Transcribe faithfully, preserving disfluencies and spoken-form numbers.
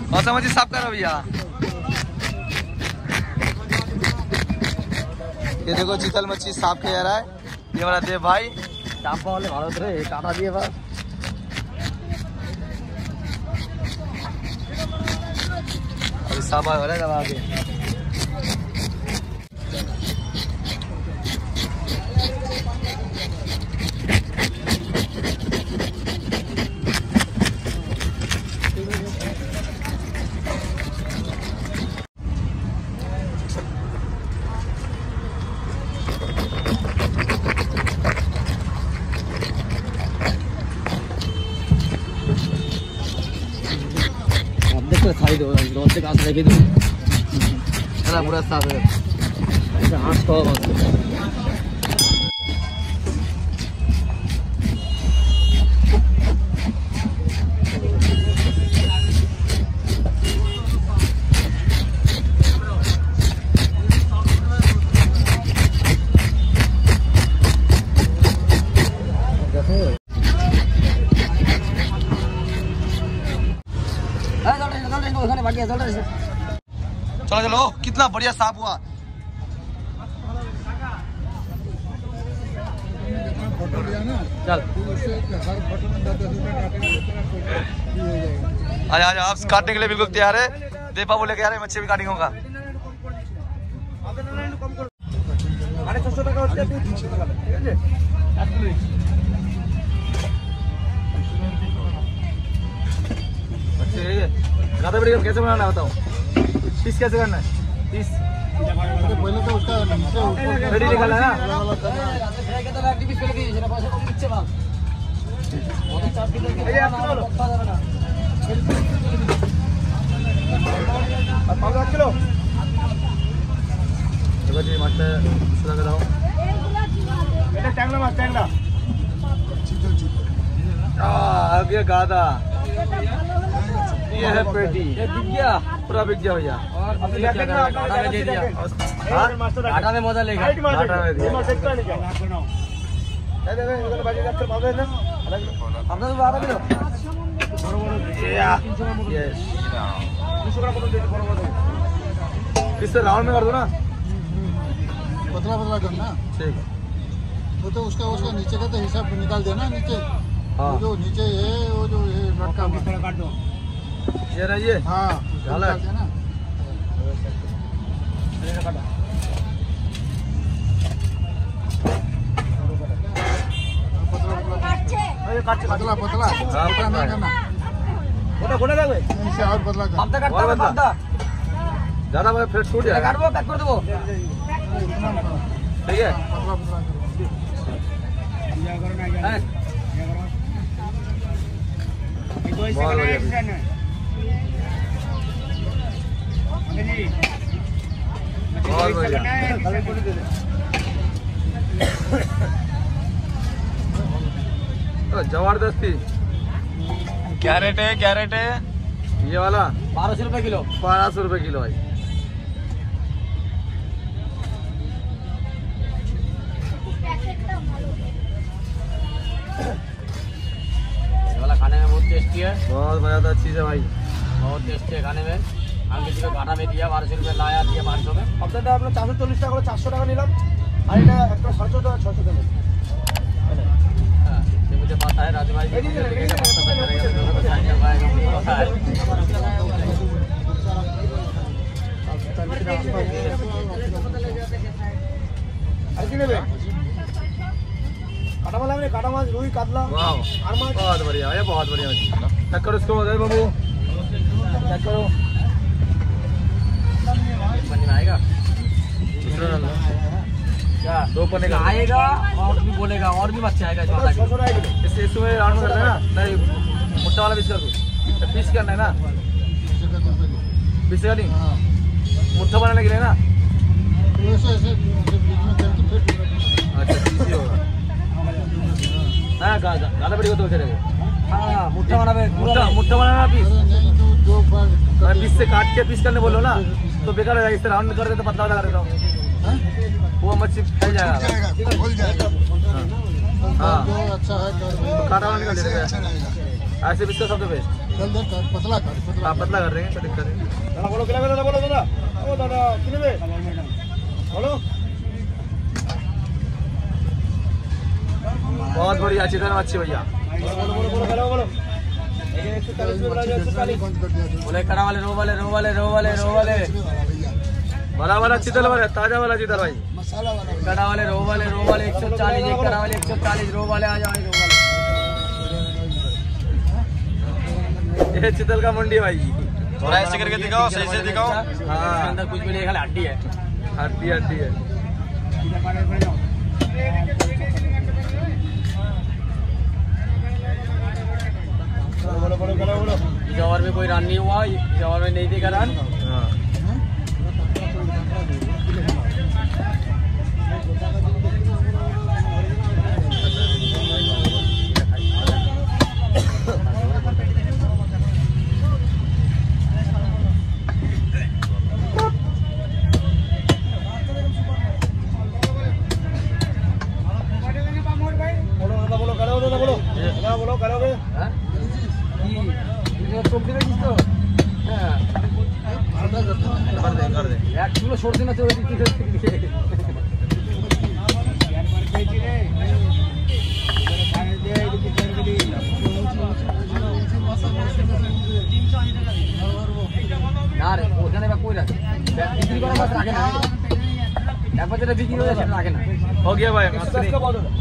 और समझ साफ करो भैया। ये देखो चीतल मच्छी साफ किया जा रहा है। ये वाला देव भाई चांपा वाले भारत रे काटा दिए बस। अभी साफ हो रहा है दबा के। खाई दो रोड से काट लेके दो चला पूरा साफ है। ऐसे हाथ को चलो चलो कितना बढ़िया साफ हुआ। चल आज आज आप काटने के लिए बिल्कुल तैयार है। देपा बोले के यार मच्छी भी काटेंगे होगा। ज्यादा बड़ी कैसे बनाना है बताओ। पीस कैसे करना है? पीस पहले तो उसका रेडी निकालना है ना। देखो जी मस्त लग रहा हूँ। आगे गादा ये है पेटी। ये बिक गया पूरा बिक गया भैया। आटा में दे दिया। आटा में मजा लेगा। आटा में दिया। इससे राउंड में कर दो ना। पतला पतला करना ठीक। वो तो उसका उसका नीचे का तो हिसाब निकाल देना नीचे। हाँ। जो नीचे है वो जो है लटका काट दो। ये रही है। हाँ डाला है ना। पतला पतला इसे और पतला कर। ज्यादा फिर छूट जाएगा। पैक कर दो ठीक है। बहुत बढ़िया। बहुत बढ़िया जबरदस्ती। क्या रेट है? क्या रेट है ये वाला? बारह सौ रुपए किलो। बारह सौ रुपए किलो भाई। ये वाला खाने में बहुत टेस्टी है। बहुत मजा चीज है भाई। बहुत टेस्टी है खाने में। हम किसी को घाटा में दिया बारह सौ रुपये लाया दिया पाँच सौ में। अब तो आप चार सौ चल्लिस टाका चार टाका নিলাম আর এটা একটা ছয়শো টাকা ছয়শো টাকা। ये मुझे पता है राजू भाई काटा वाला में काटा माछ रुई कातला और माछ। बहुत बढ़िया ये बहुत बढ़िया। चेक करो इसको बाबू चेक करो। आएगा क्या दो पन्ने का आएगा और भी बोलेगा और भी बच्चा आएगा। इससे इसमें राउंड करना है ना। नहीं मोटा वाला पीस कर दो। पीस करना है ना। पीस का नहीं मुट्ठा बनाने के लिए ना। अच्छा पीस ही होगा ना। ज्यादा बड़ी को तो चलेगा। हाँ मुट्ठा बनाना मुट्ठा मुट्ठा बनाना पीस। पीस से काट के पीस करने बोलो ना तो बेकार हो जाएगा। इससे राउंड कर देते पतला लगा देता हूँ। वो मच्छी फैल जाएगा। हाँ अच्छा है। काटा वाला निकाल देगा। ऐसे भी इसका सबसे बेस्ट। चल दे पतला कर पतला आप पतला कर रहे हैं, कोई दिक्कत नहीं। दादा बोलो कितना दादा बोलो दादा ओ दादा कितने में बोलो। बहुत बढ़िया, चिकन अच्छी भैया। बोलो बोलो बोलो बोलो बोलो एक सौ चालीस में एक सौ चालीस बोले कड़ा वाले, रो वाले, रो वाले, रो वाले, रो वाले, बड़ा वाला चितल वाले, ताजा वाला चितल भाई, मसाला वाला कड़ा वाले, रो वाले, रो वाले एक सौ चालीस, एक कड़ा वाले एक सौ चालीस, रो वाले आ जाओ, रो वाले। ये चितल का मंडी भाई। थोड़ा ऐसे करके दिखाओ, सही से दिखाओ। हाँ, अंदर कुछ भी नहीं, खाली हड्डी है, हड्डी हड्डी है। बोलो बोलो बोलो बोलो जवार में कोई रन नहीं हुआ, जवार में नहीं देगा रन। बोलो करो बोलो बोलो बोलो करोगे कर दे कर दे एक किलो छोड़ देना चाहिए। यार ওখানে বা কই রাখে বিক্রি করা মাছ রাখে না, একবার যেটা বিক্রি হয়ে যায় সেটা রাখে না। हो गया भाई,